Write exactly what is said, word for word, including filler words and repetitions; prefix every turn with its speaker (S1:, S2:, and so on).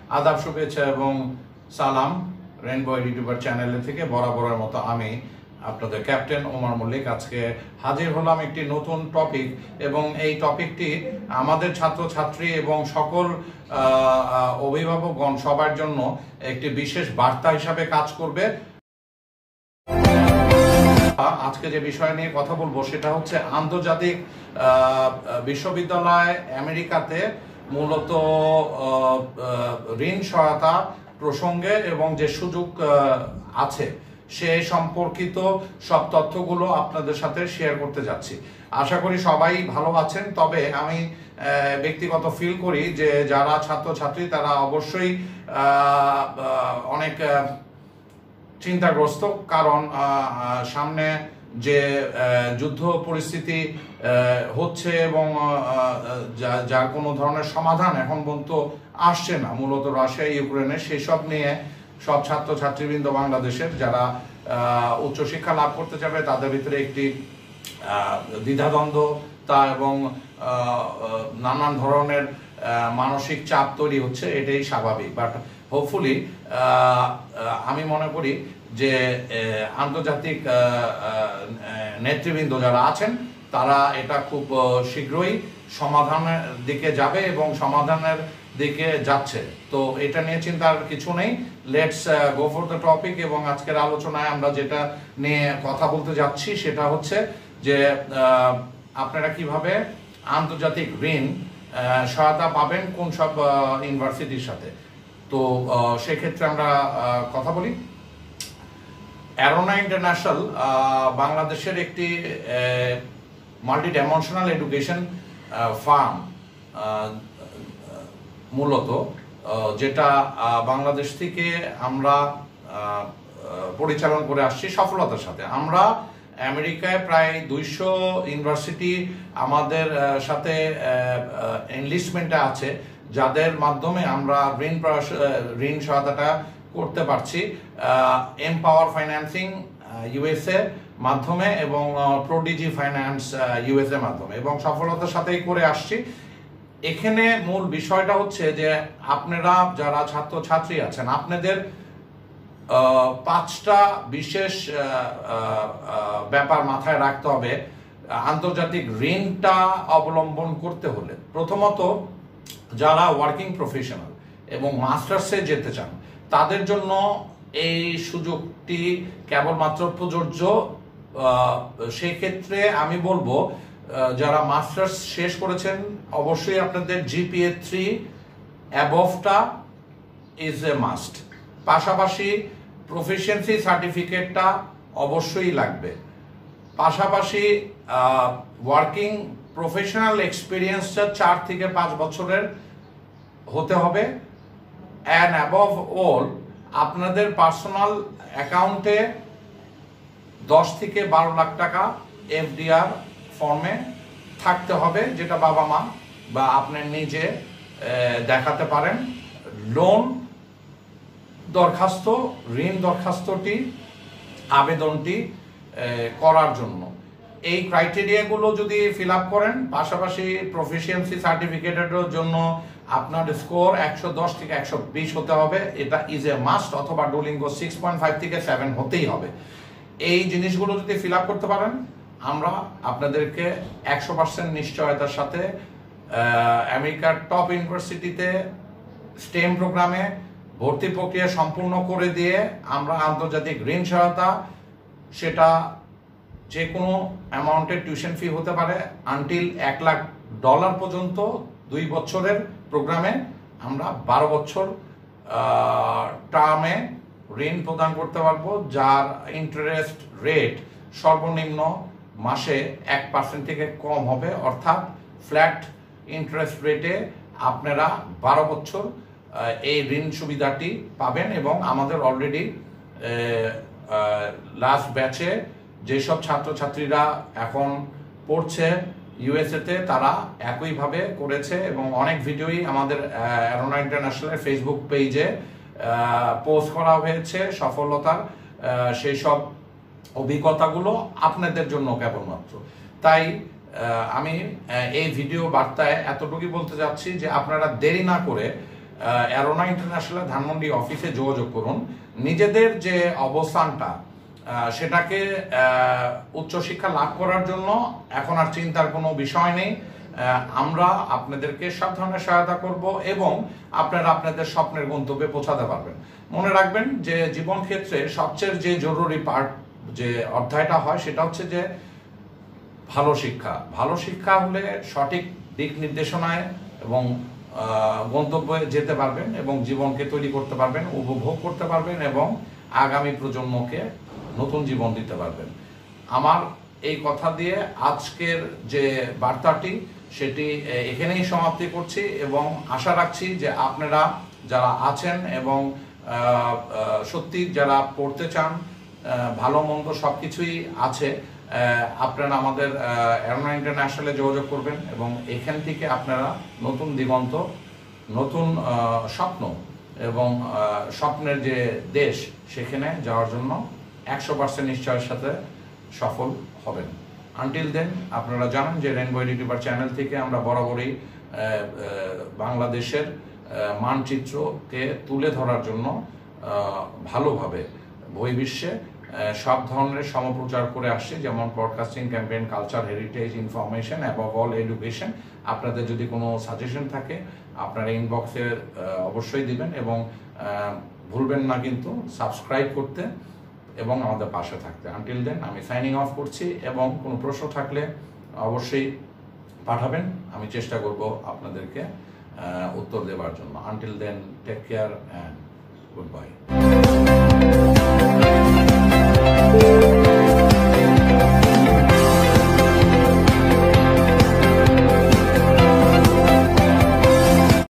S1: আদাব, শুভেচ্ছা এবং সালাম। রেইনবো এডুটুবার চ্যানেল থেকে বরাবরের মতো আমি আপনাদের ক্যাপ্টেন ওমর মল্লিক আজকে হাজির হলাম একটি নতুন টপিক, এবং এই টপিকটি আমাদের ছাত্রছাত্রী এবং সকল অভিভাবকগণ সবার জন্য একটি বিশেষ বার্তা হিসাবে কাজ করবে। আজকে যে বিষয় নিয়ে কথা বলবো সেটা হচ্ছে আন্তর্জাতিক বিশ্ববিদ্যালয় আমেরিকাতে মূলত ঋণ সহায়তা প্রসঙ্গে এবং যে সুযোগ আছে সে সম্পর্কিত সব তথ্যগুলো আপনাদের সাথে শেয়ার করতে যাচ্ছি। আশা করি সবাই ভালো আছেন। তবে আমি ব্যক্তিগত ফিল করি যে যারা ছাত্রছাত্রী তারা অবশ্যই অনেক চিন্তাগ্রস্ত, কারণ সামনে যে যুদ্ধ পরিস্থিতি হচ্ছে এবং যার কোনো ধরনের সমাধান এখন পর্যন্ত আসছে না, মূলত রাশিয়া ইউক্রেনে, সেই সব নিয়ে সব ছাত্রছাত্রীবৃন্দ বাংলাদেশের যারা উচ্চশিক্ষা লাভ করতে যাবে তাদের ভিতরে একটি দ্বিধাদ্বন্দ্বতা এবং নানান ধরনের মানসিক চাপ তৈরি হচ্ছে, এটাই স্বাভাবিক। বাট হোপফুলি আমি মনে করি যে আন্তর্জাতিক নেতৃবৃন্দ যারা আছেন তারা এটা খুব শীঘ্রই সমাধানের দিকে যাবে এবং সমাধানের দিকে যাচ্ছে। তো এটা নিয়ে চিন্তার কিছু নেই। Let's go for the topic. এবং আজকের আলোচনায় আমরা যেটা নিয়ে কথা বলতে যাচ্ছি সেটা হচ্ছে যে আপনারা কিভাবে আন্তর্জাতিক ঋণ সহায়তা পাবেন কোন সব ইউনিভার্সিটির সাথে। তো সেক্ষেত্রে আমরা কথা বলি। অ্যারোনা ইন্টারন্যাশনাল বাংলাদেশের একটি মাল্টি ডাইমেনশনাল এডুকেশন ফার্ম, মূলত যেটা বাংলাদেশ থেকে আমরা পরিচালনা করে আসছি সফলতার সাথে। আমরা আমেরিকায় প্রায় দুইশো ইউনিভার্সিটি আমাদের সাথে এনলিস্টমেন্টে আছে, যাদের মাধ্যমে আমরা ঋণ ঋণ সহায়তাটা করতে পারছি এমপাওয়ার ফাইন্যান্সিং ইউএসএ মাধ্যমে এবং প্রোডিজি ফাইন্যান্স ইউএসএ মাধ্যমে, এবং সফলতার সাথেই করে আসছি। এখানে মূল বিষয়টা হচ্ছে যে আপনারা যারা ছাত্রছাত্রী আছেন আপনাদের পাঁচটা বিশেষ ব্যাপার মাথায় রাখতে হবে আন্তর্জাতিক ঋণটা অবলম্বন করতে হলে। প্রথমত, যারা ওয়ার্কিং প্রফেশনাল এবং মাস্টার্সে যেতে চান তাদের জন্য এই সুযোগটি কেবলমাত্র প্রযোজ্য। সেক্ষেত্রে আমি বলবো যারা মাস্টার্স শেষ করেছেন অবশ্যই আপনাদের জিপিএ থ্রি অ্যাবভটা ইজ এ মাস্ট। পাশাপাশি প্রফিসিয়েন্সি সার্টিফিকেটটা অবশ্যই লাগবে। পাশাপাশি ওয়ার্কিং প্রফেশনাল এক্সপিরিয়েন্সটা চার থেকে পাঁচ বছরের হতে হবে। অ্যান্ড অ্যাবভ অল আপনাদের পার্সোনাল অ্যাকাউন্টে দশ থেকে বারো লাখ টাকা এফডিআর ফর্মে থাকতে হবে, যেটা বাবা মা বা আপনি নিজে দেখাতে পারেন। লোন দরখাস্ত, ঋণ দরখাস্তটি আবেদনটি করার জন্য এই ক্রাইটেরিয়াগুলো যদি ফিল আপ করেন, পাশাপাশি প্রফিসিয়েন্সি সার্টিফিকেটের জন্য আপনার স্কোর একশো দশ থেকে একশো বিশ হতে হবে, এটা ইজ এ মাস্ট, অথবা ডুলিঙ্গো সিক্স পয়েন্ট ফাইভ থেকে সেভেন হতেই হবে। এই জিনিসগুলো যদি ফিল আপ করতে পারেন আমরা আপনাদেরকে একশো পার্সেন্ট নিশ্চয়তার সাথে আমেরিকার টপ ইউনিভার্সিটিতে স্টেম প্রোগ্রামে ভর্তি প্রক্রিয়া সম্পূর্ণ করে দিয়ে আমরা আন্তর্জাতিক ঋণ সহায়তা, সেটা যে কোনো অ্যামাউন্টের টিউশন ফি হতে পারে আনটিল এক লাখ ডলার পর্যন্ত দুই বছরের প্রোগ্রামে আমরা বারো বছর টার্মে ঋণ প্রদান করতে পারবো, যার ইন্টারেস্ট রেট সর্বনিম্ন মাসে এক পার্সেন্ট থেকে কম হবে। অর্থাৎ ফ্ল্যাট ইন্টারেস্ট রেটে আপনারা বারো বছর এই ঋণ সুবিধাটি পাবেন। এবং আমাদের অলরেডি লাস্ট ব্যাচে যেসব ছাত্রছাত্রীরা এখন পড়ছে ইউএসএতে তারা একইভাবে করেছে, এবং অনেক ভিডিওই আমাদের অ্যারোনা ইন্টারন্যাশনালের ফেসবুক পেজে পোস্ট করা হয়েছে সফলতার সেই সব অভিজ্ঞতাগুলো আপনাদের জন্য কেবলমাত্র। তাই আমি এই ভিডিও বার্তায় এতটুকুই বলতে যাচ্ছি যে আপনারা দেরি না করে অ্যারোনা ইন্টারন্যাশনাল ধানমন্ডি অফিসে যোগাযোগ করুন। নিজেদের যে অবস্থানটা সেটাকে উচ্চশিক্ষা লাভ করার জন্য এখন আর চিন্তার কোনো বিষয় নেই। আমরা আপনাদেরকে সব ধরনের সহায়তা করব এবং আপনারা আপনাদের স্বপ্নের গন্তব্যে পৌঁছাতে পারবেন। মনে রাখবেন যে জীবন ক্ষেত্রে সবচেয়ে যে জরুরি পার্ট যে অধ্যায়টা হয় সেটা হচ্ছে যে ভালো শিক্ষা। ভালো শিক্ষা হলে সঠিক দিক নির্দেশনায় এবং গন্তব্যে যেতে পারবেন এবং জীবনকে তৈরি করতে পারবেন, উপভোগ করতে পারবেন এবং আগামী প্রজন্মকে নতুন জীবন দিতে পারবেন। আমার এই কথা দিয়ে আজকের যে বার্তাটি সেটি এখানেই সমাপ্তি করছি এবং আশা রাখছি যে আপনারা যারা আছেন এবং সত্যি যারা পড়তে চান, ভালো মন্দ সব কিছুই আছে, আপনারা আমাদের অ্যারোনা ইন্টারন্যাশনালে যোগাযোগ করবেন এবং এখান থেকে আপনারা নতুন দিগন্ত, নতুন স্বপ্ন এবং স্বপ্নের যে দেশ সেখানে যাওয়ার জন্য একশো পার্সেন্ট নিশ্চয়ের সাথে সফল হবেন। আনটিল দেন আপনারা জানেন যে রেইনবো এডুটিউবার চ্যানেল থেকে আমরা বরাবরই বাংলাদেশের মানচিত্রকে তুলে ধরার জন্য ভালোভাবে বহির্বিশ্বে সব ধরনের সমপ্রচার করে আসছে, যেমন broadcasting, campaign, culture, heritage, information, above all education. আপনাদের যদি কোনো সাজেশন থাকে আপনারা ইনবক্সে অবশ্যই দিবেন এবং ভুলবেন না কিন্তু সাবস্ক্রাইব করতে এবং আমাদের পাশে থাকতে। আনটিল দেন আমি সাইনিং অফ করছি এবং কোনো প্রশ্ন থাকলে অবশ্যই পাঠাবেন, আমি চেষ্টা করব আপনাদেরকে উত্তর দেওয়ার জন্য। Until then take care and good by.